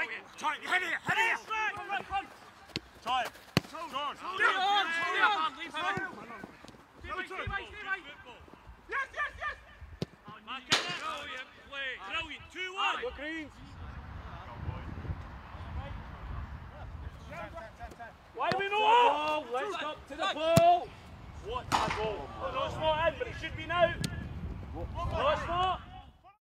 Try it, head here, head here! Try it. Hold on. Leave it on. Leave it on. Yes, yes, yes! Mark it. Brilliant play. Brilliant. 2-1. Go Greens. Why do we know?